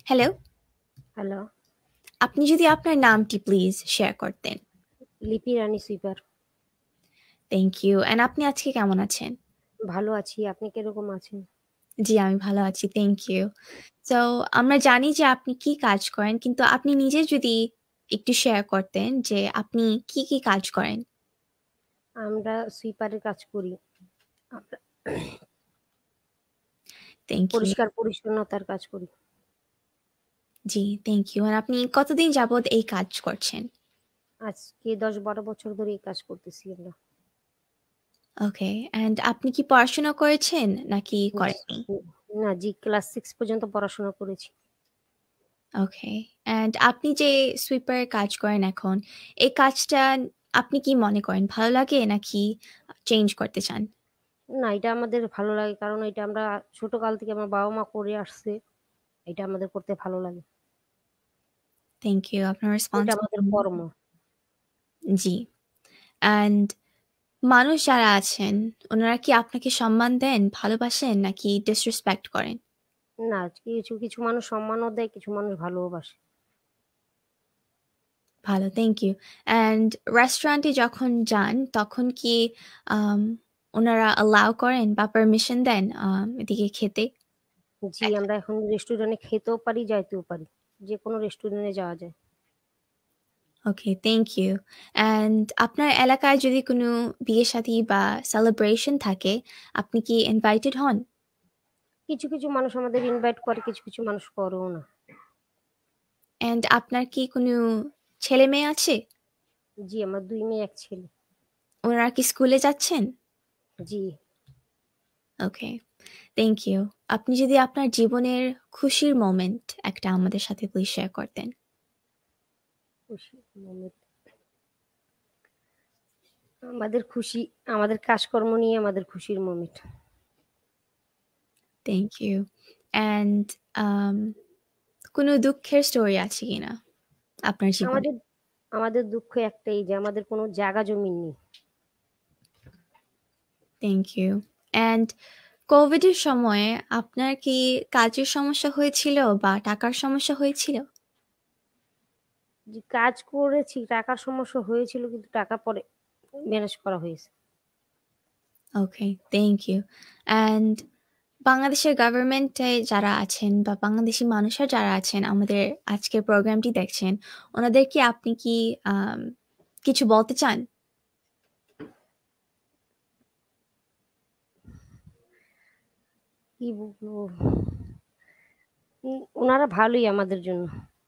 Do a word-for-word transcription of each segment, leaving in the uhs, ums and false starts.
Hello. Hello. আপনি যদি আপনার নামটি প্লিজ শেয়ার করতেন। Lipi Rani sweeper. Thank you. And আপনি আজকে কেমন আছেন? ভালো আছি। আপনি কিরকম আছেন? জি, আমি ভালো আছি। Thank you. সো আমরা জানি যে আপনি কি কাজ করেন, কিন্তু আপনি নিজে যদি একটু শেয়ার করতেন যে আপনি কি, কি কাজ করেন? আমরা সুইপারের কাজ করি। আমরা থ্যাংক ইউ। পরিষ্কার পরিচ্ছন্নতার কাজ করি। জি, থ্যাংক ইউ। অ্যান্ড আপনি কতদিন যাবৎ এই কাজ করছেন? আজকে দশ বারো বছর ধরে এই কাজ করতেছি আমরা। ওকে। অ্যান্ড আপনি কি পড়াশোনা করেছেন নাকি জি, করেননি? না জি ক্লাস ছয় পর্যন্ত পড়াশোনা করেছি। ওকে। অ্যান্ড আপনি যে সুইপারের কাজ করেন এখন, এই কাজটা আপনি কি মনে করেন ভালো লাগে নাকি আ চেঞ্জ করতে চান? না, এটা আমাদের ভালো লাগে কারণ এটা আমরা ছোটকাল থেকে আমার বাবা-মা করে আসছে। এটা আমাদের করতে ভালো লাগে। থ্যাংক ইউ আপনার এটা রেসপন্স আমাদের কর্ম। জি। অ্যান্ড মানুষ যারা আছেন, উনারা কি আপনাকে সম্মান দেন, ভালোবাসেন নাকি ডিসরেসপেক্ট করেন? না, কিছু, কিছু মানুষ সম্মানও দেয়, কিছু মানুষ ভালোও বাসে। ভালো, থ্যাংক ইউ। অ্যান্ড রেস্টুরেন্টে যখন যান তখন কি আম উনারা অ্যালাও করেন বা পারমিশন দেন আম এদিকে খেতে? জি, এক আমরা এখন রেস্টুরেন্টে খেতেও পারি, যাইতেও পারি। যেকোনো রেস্টুরেন্টে যাওয়া যায়। ওকে, থ্যাংক ইউ। অ্যান্ড আপনার এলাকায় যদি কোনো বিয়ে-শাদী বা সেলিব্রেশন থাকে, আপনি কি ইনভাইটেড হন? কিছু, কিছু মানুষ আমাদের ইনভাইট করে, কিছু, কিছু মানুষ করেও না। অ্যান্ড আপনার কি কোনো ছেলে-মেয়ে আছে? জি, আমার দুই মেয়ে, এক ছেলে। ওনারা কি স্কুলে যাচ্ছেন? জি। Okay, thank you. আপনি যদি আপনার জীবনের খুশির মোমেন্ট একটা আমাদের সাথে প্লিজ শেয়ার করতেন। খুশির মোমেন্ট। আমাদের খুশি, আমাদের কাজকর্ম নিয়ে আমাদের খুশির moment. Thank you. And um কোনো দুঃখের স্টোরি আছে কিনা আপনার জীবনে? আমাদের আমাদের দুঃখ একটাই যে আমাদের কোনো জায়গা জমি নেই। Thank you. অ্যান্ড কোভিডের সময়ে আপনার কি কাজের সমস্যা হয়েছিল বা টাকার সমস্যা হয়েছিল? যে কাজ করেছি, টাকার সমস্যা হয়েছিল কিন্তু টাকা পরে ম্যানেজ করা হয়েছে। ওকে, থ্যাংক ইউ। অ্যান্ড বাংলাদেশের গভর্নমেন্টে যারা আছেন বা বাংলাদেশী মানুষরা যারা আছেন আমাদের আজকের প্রোগ্রামটি দেখছেন, ওনাদেরকে আপনি কি আম কিছু বলতে চান? কি বলবো? উম উনারা ভালোই আমাদের জন্য।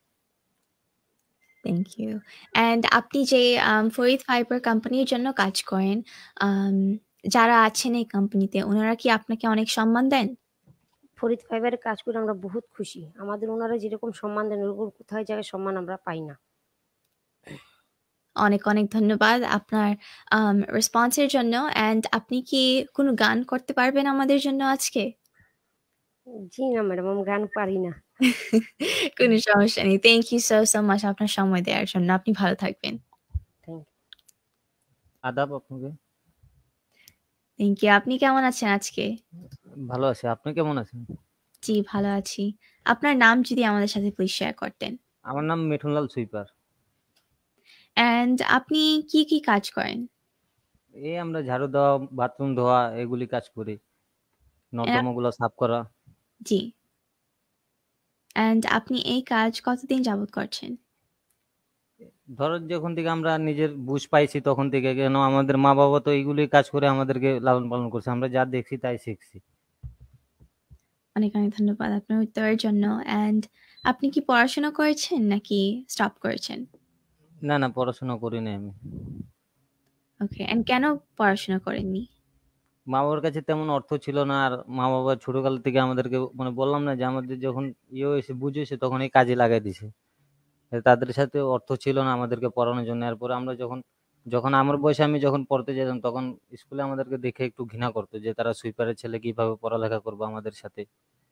Thank you. অ্যান্ড আপনি যে আম ফরিদ ফাইবার কোম্পানির জন্য কাজ করেন, আম যারা আছেন এই কোম্পানিতে ওনারা কি আপনাকে অনেক সম্মান দেন? ফরিদ ফাইবারে কাজ করে আমরা বহুত খুশি। আমাদের উনারা যেরকম সম্মান দেন ওরকম কোথাও জায়গায় সম্মান আমরা পাই না। অনেক, অনেক ধন্যবাদ আপনার আম রেসপন্স এর জন্য। অ্যান্ড আপনি কি কোনো গান করতে পারবেন আমাদের জন্য আজকে? জি না ম্যাডাম, আমি গান পারি না। কোনো সমস্যা নেই। Thank you so, so much আপনার সময় দেওয়ার জন্য। আপনি ভালো থাকবেন। Thank you. আদাব আপনাকে। Thank you. আপনি কেমন আছেন আজকে? ভালো আছি। আপনি কেমন আছেন? জি, ভালো আছি। আপনার নাম যদি আমাদের সাথে প্লিজ শেয়ার করতেন। আমার নাম মিঠুনলাল সুইপার। অ্যান্ড আপনি কি, কি কাজ করেন? এই আমরা ঝাড়ু দেওয়া, বাথরুম ধোয়া এগুলি কাজ করি। অ্যান্ড নর্দমাগুলো সাফ করা। জি। অ্যান্ড আপনি এই কাজ কতদিন যাবত করছেন? ধরো যখন থেকে আমরা নিজের বুঝ পাইছি তখন থেকে, কেন আমাদের মা-বাবা তো এইগুলি কাজ করে আমাদেরকে লালন-পালন করছে। আমরা যা দেখছি তাই শিখছি। অনেক, অনেক ধন্যবাদ আপনার উত্তরের জন্য। অ্যান্ড আপনি কি পড়াশোনা করেছেন নাকি স্টপ করেছেন? না, না পড়াশোনা করি নাই আমি। ওকে। অ্যান্ড কেন পড়াশোনা করেননি? মা-বাবার কাছে তেমন অর্থ ছিল না। আর মা-বাবা ছোটকাল থেকে আমাদেরকে মানে বললাম না যে আমাদের যখন ইয়ে হয়েছে, বুঝ হয়েছে তখনই কাজে লাগাই দিছে। তাদের সাথে অর্থ ছিল না আমাদেরকে পড়ানোর জন্য। এরপরে আমরা যখন যখন আমার বয়সে আমি যখন পড়তে যেতাম তখন স্কুলে আমাদেরকে দেখে একটু ঘৃণা করতো যে তারা সুইপারের ছেলে কিভাবে পড়ালেখা করবো আমাদের সাথে।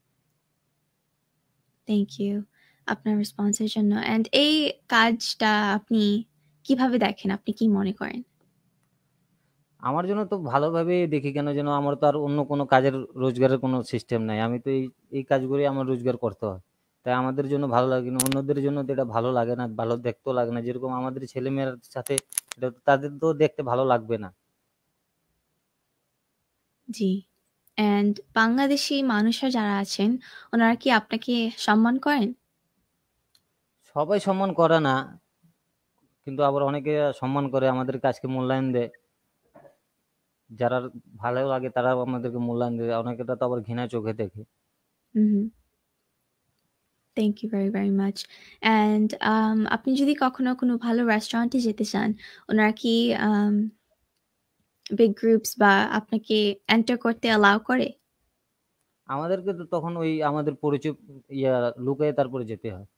থ্যাংক ইউ আপনার রেসপন্সের জন্য। অ্যান্ড এই কাজটা আপনি কিভাবে দেখেন? আপনি কি মনে করেন? আমার জন্য তো ভালোভাবেই দেখি, কেন যেন আমার তো আর অন্য কোনো কাজের রোজগারের কোনো সিস্টেম নাই। আমি তো এই এই কাজগুলোই আমার রোজগার করতে হয়। তাই আমাদের জন্য ভালো লাগে না, অন্যদের জন্য তো এটা ভালো লাগে না, ভালো দেখতেও লাগে না। যেরকম আমাদের ছেলেমেয়ের সাথে এটা তো তাদের তো দেখতে ভালো লাগবে না। জি। অ্যান্ড বাংলাদেশী মানুষরা যারা আছেন, ওনারা কি আপনাকে সম্মান করেন? সবাই সম্মান করে না, কিন্তু আবার অনেকে সম্মান করে, আমাদের কাজকে মূল্যায়ন দেয়। যারা ভালো লাগে তারাও আমাদেরকে মূল্যায়ন দেয়, অনেকেটা তো আবার ঘৃণা চোখে দেখে। Hmm, hmm. Thank you very, very much. And um আপনি যদি কখনো কোনো ভালো রেস্টুরেন্টে যেতে চান, ওনারা কি আম বিগ গ্রুপস বা আপনাকে এন্টার করতে অ্যালাউ করে? আমাদেরকে তো তখন ওই আমাদের পরিচয় ইয়া লুকায়ে তারপরে যেতে হয়।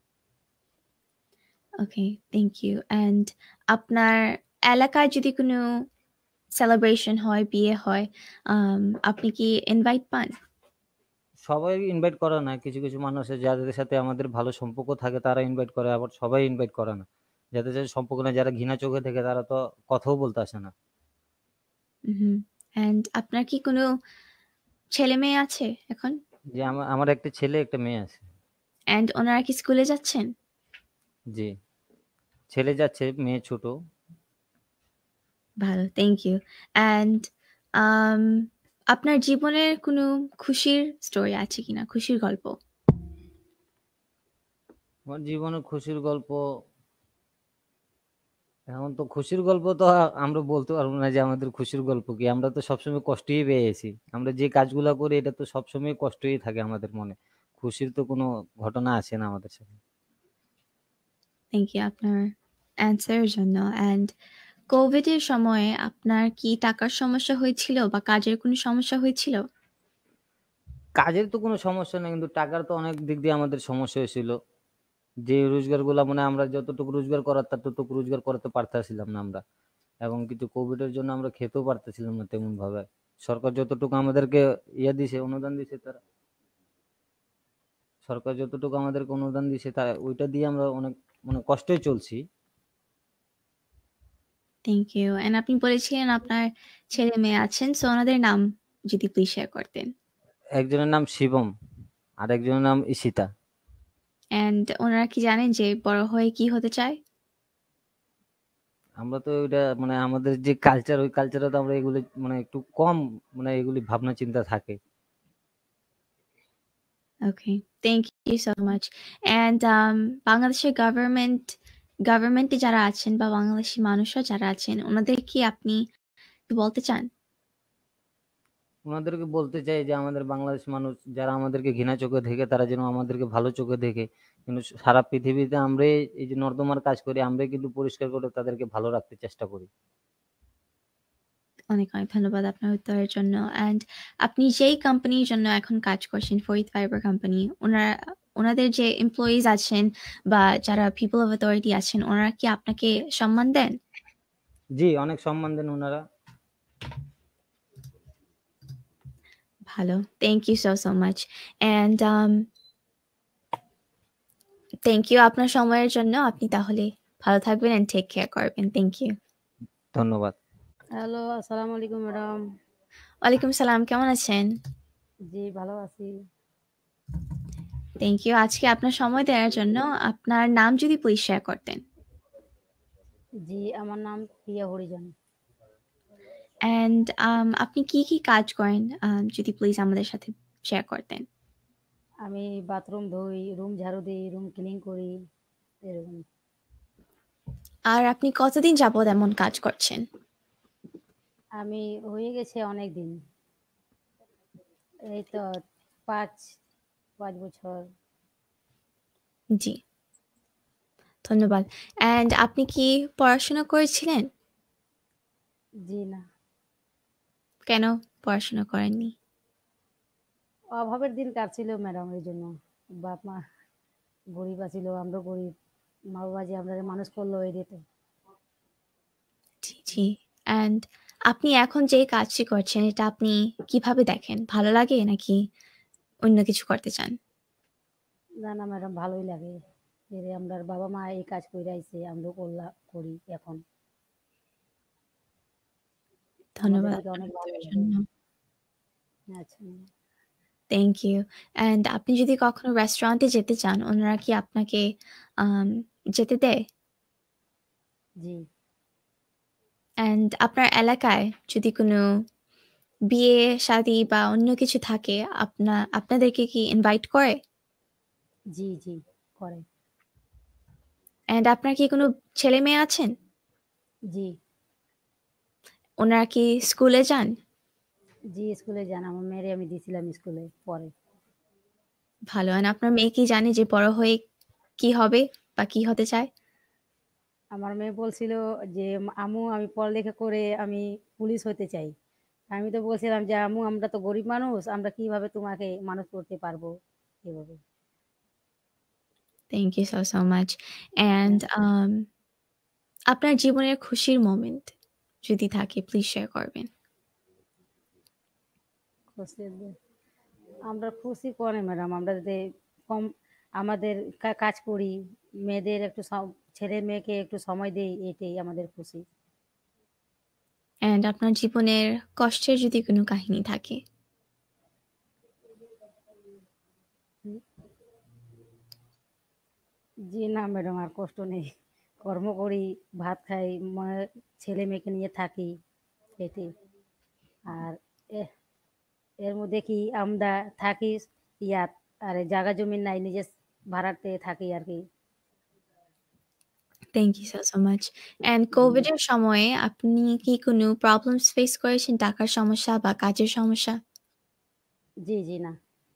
ওকে, থ্যাংক ইউ। অ্যান্ড আপনার এলাকায় যদি কোনো সেলিব্রেশন হয়, বিয়ে হয়, আম আপনি কি ইনভাইট পান? সবাই ইনভাইট করে না, কিছু কিছু মানুষ আছে যাদের সাথে আমাদের ভালো সম্পর্ক থাকে তারা ইনভাইট করে, আবার সবাই ইনভাইট করে না। যাদের সাথে সম্পর্ক না, যারা ঘৃণা চোখে দেখে তারা তো কথাও বলতে আসে না। হুম। অ্যান্ড আপনার কি কোনো ছেলে মেয়ে আছে এখন? যে আমার আমার একটা ছেলে একটা মেয়ে আছে। অ্যান্ড ওনারা কি স্কুলে যাচ্ছেন? জি, ছেলে যাচ্ছে, মেয়ে ছোট। ভালো, থ্যাংক ইউ। অ্যান্ড আম আপনার জীবনের কোনো খুশির স্টোরি আছে কিনা? খুশির গল্প? আমার জীবনের খুশির গল্প, এখন তো খুশির গল্প তো আ- আমরা বলতে পারবো না যে আমাদের খুশির গল্প কি। আমরা তো সবসময় কষ্টই পেয়েছি, আমরা যে কাজগুলা করি এটা তো সবসময় কষ্টই থাকে আমাদের মনে। খুশির তো কোনো ঘটনা আসে না আমাদের সাথে। থ্যাংক ইউ আপনার অ্যান্সারের জন্য। অ্যান্ড কোভিডের সময়ে আপনার কি টাকার সমস্যা হয়েছিল বা কাজের কোনো সমস্যা হয়েছিল? কাজের তো কোনো সমস্যা নেই, কিন্তু টাকার তো অনেক দিক দিয়ে আমাদের সমস্যা হয়েছিল। যে রোজগার গুলা মানে আমরা যতটুকু রোজগার করার ততটুকু রোজগার করতে পারতেছিলাম না আমরা। এবং কিন্তু কোভিডের জন্য আমরা খেতেও পারতেছিলাম না তেমন ভাবে। সরকার যতটুকু আমাদেরকে ইয়ে দিছে, অনুদান দিছে, তারা সরকার যতটুকু আমাদেরকে অনুদান দিছে তা ওইটা দিয়ে আমরা অনেক মানে কষ্টই চলছি। Thank you. অ্যান্ড আপনি বলেছিলেন আপনার ছেলে মেয়ে আছেন, সো ওনাদের নাম যদি প্লিজ শেয়ার করতেন। একজনের নাম শিবম, আর একজনের নাম ঈশিতা। অ্যান্ড ওনারা কি জানেন যে বড় হয়ে কি হতে চায়? আমরা তো ওইটা মানে আমাদের যে কালচার, ওই কালচারে তো আমরা এগুলি মানে একটু কম, মানে এগুলি ভাবনা চিন্তা থাকে। Okay, thank you so much. And um বাংলাদেশের গভর্নমেন্ট গভর্নমেন্টে যারা আছেন বা বাংলাদেশি মানুষরা যারা আছেন, ওনাদের কি আপনি কি বলতে চান? ওনাদেরকে বলতে চাই যে আমাদের বাংলাদেশ মানুষ যারা আমাদেরকে ঘৃণা চোখে দেখে তারা যেন আমাদেরকে ভালো চোখে দেখে। কিন্তু সারা পৃথিবীতে আমরা এই যে নর্দমার কাজ করি, আমরাই কিন্তু পরিষ্কার করে তাদেরকে ভালো রাখতে চেষ্টা করি। অনেক, অনেক ধন্যবাদ আপনার উত্তরের জন্য। অ্যান্ড আপনি যেই কোম্পানির জন্য এখন কাজ করছেন, ফরিদ ফাইবার কোম্পানি, ওনারা ওনাদের যে এমপ্লয়িজ আছেন বা যারা পিপল অফ অথরিটি আছেন, ওনারা কি আপনাকে সম্মান দেন? জি, অনেক সম্মান দেন ওনারা। ভালো, thank you so so much. And um thank you আপনার সময়ের জন্য। আপনি তাহলে ভালো থাকবেন অ্যান্ড টেক কেয়ার করবেন। Thank you. ধন্যবাদ। হ্যালো, আসসালামু আলাইকুম ম্যাডাম। ওয়ালাইকুম সালাম, কেমন আছেন? জি, ভালো আছি। থ্যাংক ইউ আজকে আপনার সময় দেওয়ার জন্য। আপনার নাম যদি প্লিজ শেয়ার করতেন। জি, আমার নাম প্রিয়া হরিজন। অ্যান্ড um, আপনি কি কি কাজ করেন um, যদি প্লিজ আমাদের সাথে শেয়ার করতেন। আমি বাথরুম ধুই, রুম ঝাড়ু দিই, রুম ক্লিন করি, এরকম। আর আপনি কতদিন যাবত এমন কাজ করছেন? আমি হয়ে গেছে অনেক দিন, এই তো পাঁচ পাঁচ বছর। জি, ধন্যবাদ। অ্যান্ড আপনি কি পড়াশোনা করেছিলেন? জি না, কেন পড়াশোনা করেননি? অভাবের দিন কাটছিল ম্যাডাম, এই জন্য। বাপ মা গরিব আছিল, আমরা গরিব, মা বাবা যে আমরা মানুষ করলো এই দিতে। জি জি। অ্যান্ড আপনি এখন যে কাজটি করছেন এটা আপনি কিভাবে দেখেন? ভালো লাগে নাকি অন্য কিছু করতে চান? না না ম্যাডাম, ভালোই লাগে। এর আমরা বাবা মা এই কাজ করে আইছে, আমরা করলা করি এখন। আমাদের ধন্যবাদ এটা আপনার অনেক ভালো উত্তরের লাগে। জন্য। আচ্ছা। Thank you. অ্যান্ড আপনি যদি কখনো রেস্টুরেন্টে যেতে চান, ওনারা কি আপনাকে আম যেতে দেয়? জি। অ্যান্ড আপনার এলাকায় যদি কোনো বিয়ে, শাদী বা অন্য কিছু থাকে, আপনা আপনাদেরকে কি ইনভাইট করে? জি, জি, করে। অ্যান্ড আপনার কি কোনো ছেলে-মেয়ে আছেন? জি। ওনারা কি স্কুলে যান? জি, স্কুলে যান। আমার মেয়েরে আমি দিছিলাম স্কুলে পড়ে। ভালো। অ্যান্ড আপনার মেয়ে কি জানে যে বড় হয়ে কি হবে বা কি হতে চায়? আমার মেয়ে বলছিল যে, "আম্মু আমি পড়ালেখা করে আমি পুলিশ হতে চাই।" আমি তো বলছিলাম যে, "আম্মু আমরা তো গরিব মানুষ, আমরা কিভাবে তোমাকে মানুষ করতে পারবো এভাবে?" Thank you so, so much. And হ্যাঁ। আম আপনার জীবনের খুশির মোমেন্ট যদি থাকে প্লিজ শেয়ার করবেন। খুশি আমরা খুশি করে ম্যাডাম আমরা যে কম আমাদের কা কাজ করি, মেয়েদের একটু স ছেলে মেয়েকে একটু সময় দেই এটাই আমাদের খুশি। অ্যান্ড আপনার জীবনের কষ্টের যদি কোনো কাহিনী থাকে? হুম। জি না ম্যাডাম আর কষ্ট নেই। কর্ম করি, ভাত খাই, মনে ছেলে মেয়েকে নিয়ে থাকি এটাই। আর এ এর মধ্যে কি আমরা থাকি ইয়াত আর জায়গা জমি নাই নিজের ভাড়াতে থাকি আরকি। Thank you so, so much. And জি। কোভিড এর সময়ে আপনি কি কোনো প্রবলেমস ফেস করেছেন? টাকার সমস্যা বা কাজের সমস্যা? জি, জি না।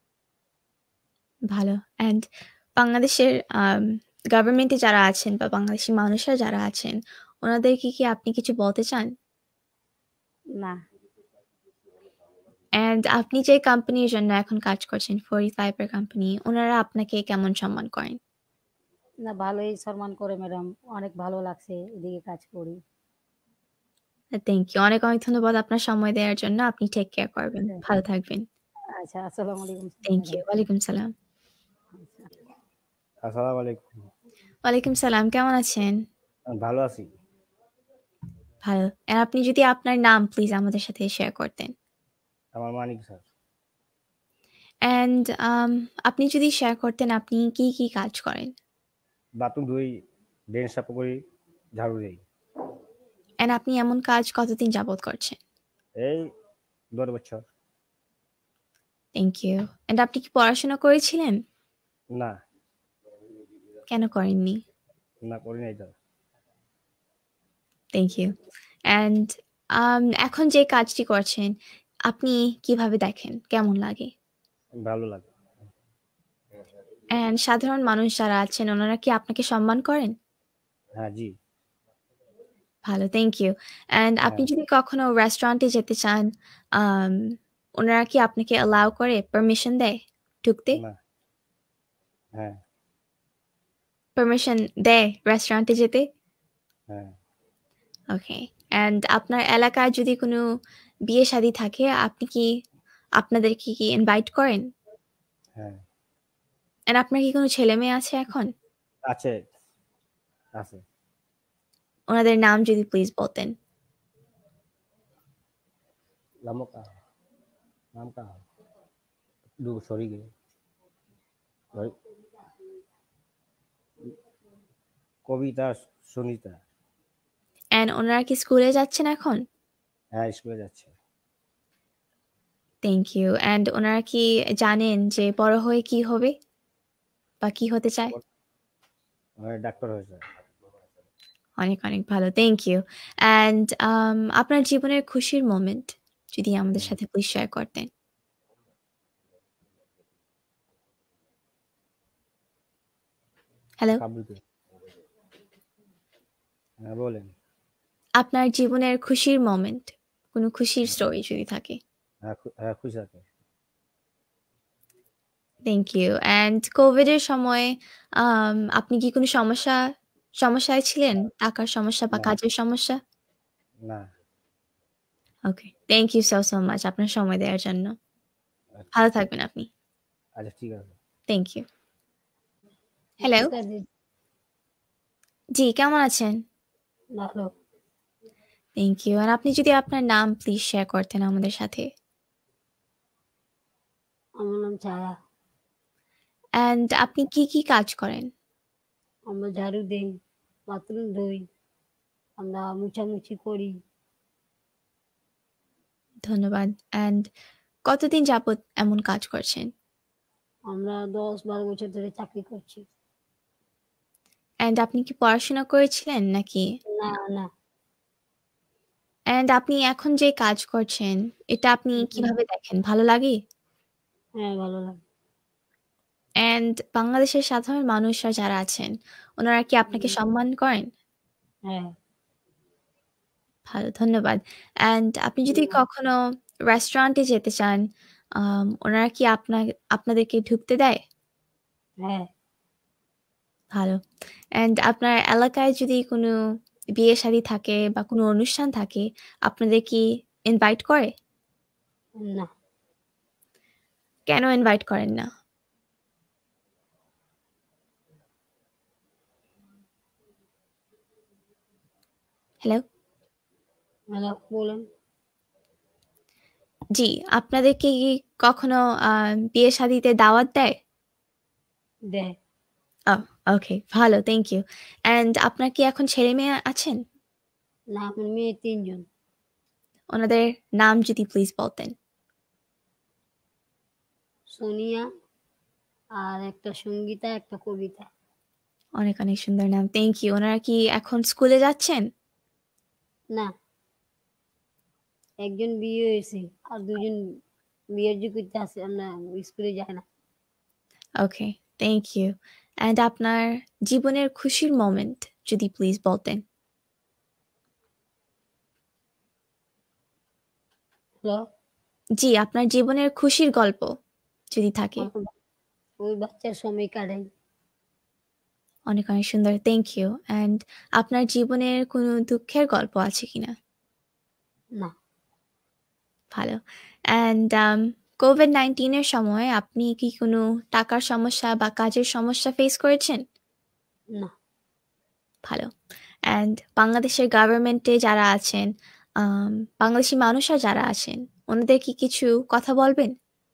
ভালো। অ্যান্ড বাংলাদেশের আম গভর্নমেন্টে যারা আছেন বা বাংলাদেশী মানুষরা যারা আছেন, ওনাদেরকে কি আপনি কিছু বলতে চান? না। অ্যান্ড আপনি যে কোম্পানির জন্য এখন কাজ করছেন, ফোর্টি ফাইভ এর কোম্পানি, ওনারা আপনাকে কেমন সম্মান করেন? না ভালোই সম্মান করে ম্যাডাম। অনেক ভালো লাগছে এদিকে কাজ করি। Uh thank you. অনেক, অনেক ধন্যবাদ আপনার সময় দেওয়ার জন্য। আপনি টেক কেয়ার করবেন। আচ্ছা, ভালো থাকবেন। আচ্ছা আসসালামু আলাইকুম থ্যাংক ইউ। ম্যাডাম। ওয়ালাইকুম সালাম। আচ্ছা। আসসালামু আলাইকুম। ওয়ালাইকুম সালাম। কেমন আছেন? আ ভালো আছি। ভালো। অ্যান্ড আপনি যদি আপনার নাম প্লিজ আমাদের সাথে শেয়ার করতেন। আমার মানিক স্যার। অ্যান্ড আম আপনি যদি শেয়ার করতেন আপনি কি, কি কাজ করেন? বাথরুম ধুই, ড্রেন সাফ করি, ঝাড়ু দেই। অ্যান্ড আপনি এমন কাজ কতদিন যাবত করছেন? এই দশ বছর। Thank you. অ্যান্ড আপনি কি পড়াশোনা করেছিলেন? না, কেন করেননি? না করি নাই তো। Thank you. অ্যান্ড আম এখন যে কাজটি করছেন, আপনি কিভাবে দেখেন? কেমন লাগে? ভালো লাগে। অ্যান্ড সাধারণ মানুষ যারা আছেন ওনারা কি আপনাকে সম্মান করেন? হ্যাঁ, জি। ভালো, থ্যাংক ইউ। অ্যান্ড আপনি হ্যাঁ, যদি কখনো রেস্টুরেন্টে যেতে চান, আম ওনারা কি আপনাকে অ্যালাও করে, পারমিশন দেয় ঢুকতে? না, হ্যাঁ, পারমিশন দেয় রেস্টুরেন্টে যেতে? হ্যাঁ, ওকে। অ্যান্ড আপনার এলাকায় যদি কোনো বিয়ে-শাদী থাকে, আপনি কি আপনাদেরকে কি ইনভাইট করেন? হ্যাঁ। অ্যান্ড আপনার কি কোনো ছেলে-মেয়ে আছে এখন? আছে, আছে। ওনাদের নাম যদি প্লিজ বলতেন। নামও का नाम का दो सॉरी गे सॉरी কবিতা, সুনিতা। অ্যান্ড ওনারা কি স্কুলে যাচ্ছেন এখন? হ্যাঁ, স্কুলে যাচ্ছে। Thank you. অ্যান্ড ওনারা কি জানেন যে বড় হয়ে কি হবে বা কি হতে চায়? ওরা ডাক্তার হয়েছে। অনেক, অনেক ভালো। Thank you. অ্যান্ড আম আপনার জীবনের খুশির মোমেন্ট যদি আমাদের হুম, সাথে প্লিজ শেয়ার করতেন। হ্যালো? কাবুলকে। হ্যাঁ, বলেন। আপনার জীবনের খুশির মোমেন্ট, কোনো খুশির স্টোরি যদি থাকে? হ্যাঁ, খু হ্যাঁ, খুশি আছে। Thank you. অ্যান্ড কোভিড এর সময় আম আপনি কি কোনো সমস্যা সমস্যায় ছিলেন? টাকার সমস্যা বা না, কাজের সমস্যা? না। Okay. Thank you so, so much আপনার সময় দেওয়ার জন্য। আচ্ছা, ভালো থাকবেন আপনি। আচ্ছা ঠিক আছে। Thank you. হ্যালো? ঠিক আছে। জি, কেমন আছেন? ভালো। Thank you. আর আপনি যদি আপনার নাম প্লিজ শেয়ার করতেন আমাদের সাথে। আমার নাম ছায়া। অ্যান্ড আপনি কি কি কাজ করেন? আমরা ঝাড়ু দেই, বাথরুম ধুই, আমরা মুছামুছি করি। ধন্যবাদ। অ্যান্ড কতদিন যাবত এমন কাজ করছেন? আমরা দশ বারো বছর ধরে চাকরি করছি। অ্যান্ড আপনি কি পড়াশোনা করেছিলেন নাকি? না না অ্যান্ড আপনি এখন যে কাজ করছেন এটা আপনি হুম, কিভাবে দেখেন? ভালো লাগে? হ্যাঁ ভালো লাগে। অ্যান্ড বাংলাদেশের সাধারণ মানুষরা যারা আছেন, ওনারা কি আপনাকে হুম, সম্মান করেন? হ্যাঁ ভালো, ধন্যবাদ। অ্যান্ড আপনি যদি হুম, কখনো রেস্টুরেন্টে যেতে চান, আম ওনারা কি আপনা আপনাদেরকে ঢুকতে দেয়? হ্যাঁ ভালো। অ্যান্ড আপনার এলাকায় যদি কোনো বিয়ে-শাদী থাকে বা কোনো অনুষ্ঠান থাকে, আপনাদের কি ইনভাইট করে? না কেন ইনভাইট করেন না? হ্যালো? হ্যালো বলেন। জি, আপনাদেরকে কি কখনো আ বিয়ে-শাদীতে দাওয়াত দেয়? দেয়। ওহ! ওকে, ভালো, থ্যাংক ইউ। অ্যান্ড আপনার কি এখন ছেলে-মেয়ে আছেন? না আমার মেয়ে তিনজন। ওনাদের নাম যদি প্লিজ বলতেন। সোনিয়া আর একটা সঙ্গীতা, একটা কবিতা। অনেক, অনেক সুন্দর নাম। Thank you. ওনারা কি এখন স্কুলে যাচ্ছেন? না একজন বিয়ে হয়েছে আর দুজন বিয়ের যোগ্যতা আছে, আমরা স্কুলে যাই না। Okay, thank you. অ্যান্ড আপনার জীবনের খুশির মোমেন্ট যদি প্লিজ বলতেন। হ্যালো জি, আপনার জীবনের খুশির গল্প যদি থাকে। ওই বাচ্চার সময় কাটাই। অনেক, অনেক সুন্দর। Thank you. অ্যান্ড আপনার জীবনের কোনো দুঃখের গল্প আছে কিনা? না ভালো। অ্যান্ড আম কোভিড নাইনটিন এর সময় আপনি কি কোনো টাকার সমস্যা বা কাজের সমস্যা ফেস করেছেন? না ভালো। অ্যান্ড বাংলাদেশের গভর্নমেন্টে যারা আছেন, আম বাংলাদেশী মানুষরা যারা আছেন, ওনাদের কি কিছু কথা বলবেন?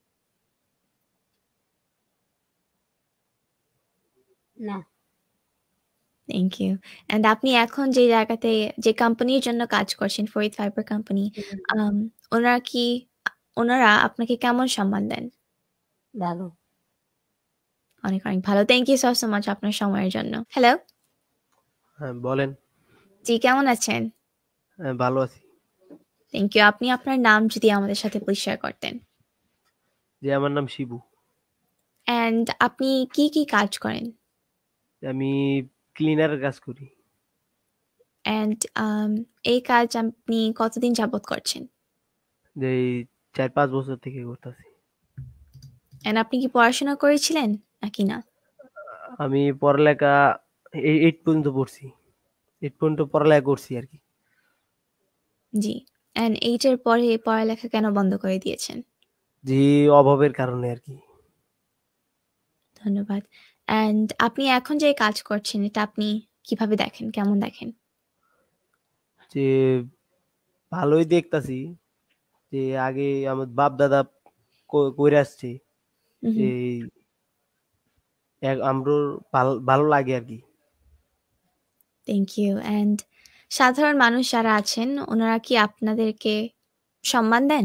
না থ্যাংক ইউ। অ্যান্ড আপনি এখন যে জায়গাতে যে কোম্পানির জন্য কাজ করছেন, ফরিদ ফাইবার কোম্পানি, হুম, আম ওনারা কি আ ওনারা আপনাকে কেমন সম্মান দেন? ভালো। অনেক, অনেক ভালো। Thank you so, so much আপনার সময়ের জন্য। হ্যালো? হ্যাঁ, বলেন। জি, কেমন আছেন? হ্যাঁ, ভালো আছি। Thank you. আপনি আপনার নাম যদি আমাদের সাথে প্লিজ শেয়ার করতেন। জি, আমার নাম শিবু। অ্যান্ড আপনি কি, কি কাজ করেন? আমি ক্লিনারের কাজ করি। অ্যান্ড আম এই কাজ আপনি কতদিন যাবত করছেন? যে এই চার পাঁচ বছর থেকে করতেছি। অ্যান্ড আপনি কি পড়াশোনা করেছিলেন নাকি না? আমি পড়ালেখা এই এইট পর্যন্ত পড়ছি। এইট পর্যন্ত পড়ালেখা করছি আর কি। জি। অ্যান্ড এইট এর পরে পড়ালেখা কেন বন্ধ করে দিয়েছেন? জি, অভাবের কারণে আর কি। ধন্যবাদ। অ্যান্ড আপনি এখন যে কাজ করছেন এটা আপনি কিভাবে দেখেন? কেমন দেখেন? যে ভালোই দেখতাছি যে আগে আমার বাপ দাদা ক- কইরা আসছে হুম, হুম। এই এক- আমরোর ভালো ভালো লাগে আর কি। Thank you. অ্যান্ড সাধারণ মানুষ যারা আছেন ওনারা কি আপনাদেরকে সম্মান দেন?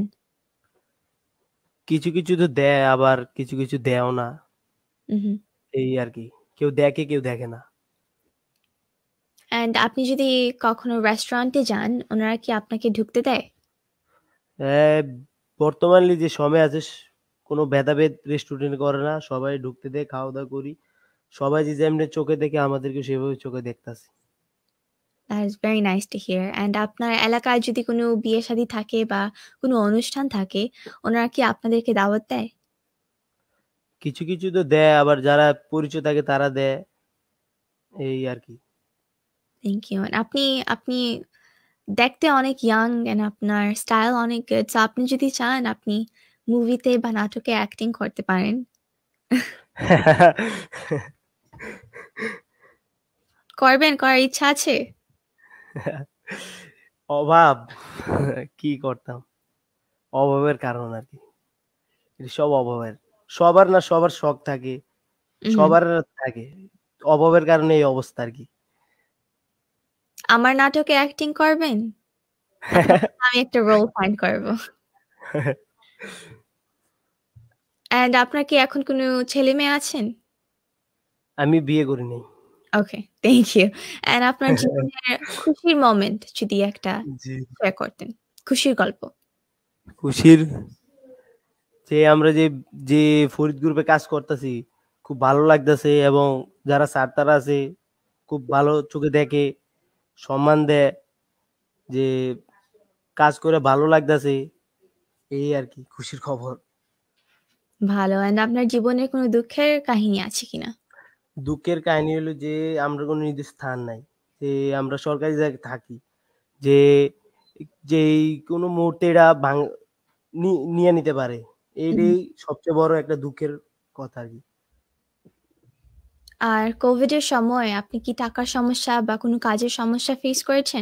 কিছু কিছু তো দেয় আবার কিছু কিছু দেয়ও না, হুম, হুম। এই আর কি। কেউ দেখে কেউ দেখে না। অ্যান্ড আপনি যদি কখনো রেস্টুরেন্টে যান, ওনারা কি আপনাকে ঢুকতে দেয়? হ্যাঁ, বর্তমানে যে সময় আছে স- কোনো ভেদাভেদ রেস্টুরেন্ট করে না, সবাই ঢুকতে দেয়, খাওয়া দাওয়া করি। সবাই যে যেমনি চোখে দেখে আমাদেরকে সেভাবে চোখে দেখতাছে। That is very nice to hear. And আপনার এলাকায় যদি কোনো বিয়ে-শাদী থাকে বা কোনো অনুষ্ঠান থাকে, ওনারা কি আপনাদেরকে দাওয়াত দেয়? কিছু কিছু তো দেয়, আবার যারা পরিচয় থাকে তারা দেয়, এই আর কি। Thank you. আপনি আপনি দেখতে অনেক ইয়াং অ্যান্ড আপনার স্টাইল অনেক গুড। সো আপনি যদি চান আপনি মুভিতে বা নাটকে অ্যাক্টিং করতে পারেন। করবেন? করার ইচ্ছা আছে? অভাব কি করতাম, অভাবের কারণ আর কি, এটা সব অভাবের। সবার না সবার শখ থাকে, হুম। সবার থাকে। অভাবের কারণে এই অবস্থা আর কি। আমার নাটকে অ্যাক্টিং করবেন? নাকি আমি একটা রোল ফাইন্ড করব? অ্যান্ড আপনার কি এখন কোনো ছেলে-মেয়ে আছেন? আমি বিয়ে করি নাই। ওকে, থ্যাংক ইউ। অ্যান্ড আপনার জীবনের খুশির মোমেন্ট যদি একটা জি। শেয়ার করতেন। খুশির গল্প। খুশির যে আমরা যে যে ফরিদ গ্রুপে কাজ করতেছি খুব ভালো লাগতেছে এবং যারা স্যার তারা আছে খুব ভালো চোখে দেখে, সম্মান দেয়, যে কাজ করে ভালো লাগতেছে, এই আর কি খুশির খবর। ভালো। অ্যান্ড আপনার জীবনের কোনো দুঃখের কাহিনী আছে কিনা? দুঃখের কাহিনী হলো যে আমরা কোনো নির্দিষ্ট স্থান নাই, যে আমরা সরকারি জায়গায় থাকি, যে যেই কোনো মুহূর্তে এরা ভাঙ নি- নিয়ে নিতে পারে, এইটাই সবচেয়ে বড় একটা দুঃখের কথা আর কি। আর কোভিডের সময় আপনি কি টাকার সমস্যা বা কোনো কাজের সমস্যা ফেস করেছেন?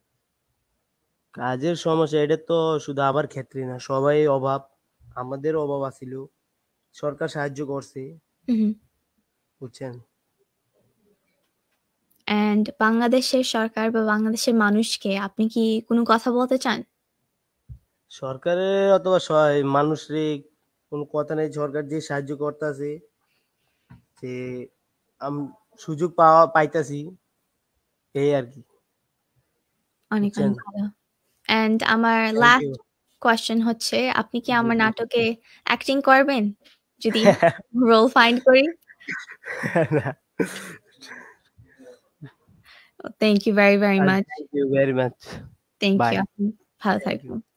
কাজের সমস্যা এটা তো শুধু আবার ক্ষেত্রে না, সবাই অভাব, আমাদের অভাব আছিল, সরকার সাহায্য করছে, হুম। বুঝছেন। অ্যান্ড বাংলাদেশের সরকার বা বাংলাদেশের মানুষকে আপনি কি কোনো কথা বলতে চান? সরকারের অথবা সহায় মানুষরে কোনো কথা নেই, সরকার যে সাহায্য করতেছে, যে আম সুযোগ পাওয়া পাইতাছি, এই আর কি, অনেক, বুঝছেন। অনেক ভালো। অ্যান্ড আমার থ্যাংক লাস্ট ইউ। কোয়েশ্চেন হচ্ছে, আপনি কি জি, আমার জি। নাটকে অ্যাক্টিং করবেন? যদি রোল ফাইন্ড করি? না। Thank you very, very much. Thank you very much. Thank bye. You. আপনি ভালো থ্যাংক ইউ। থাকবেন।